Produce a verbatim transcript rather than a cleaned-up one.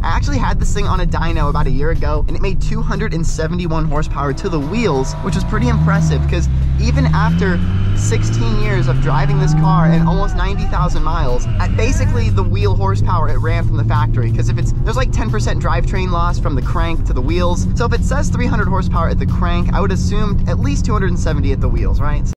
I actually had this thing on a dyno about a year ago, and it made two hundred seventy-one horsepower to the wheels, which was pretty impressive because even after sixteen years of driving this car and almost ninety thousand miles, at basically the wheel horsepower it ran from the factory, because if it's, there's like ten percent drivetrain loss from the crank to the wheels. So if it says three hundred horsepower at the crank, I would assume at least two hundred seventy at the wheels, right?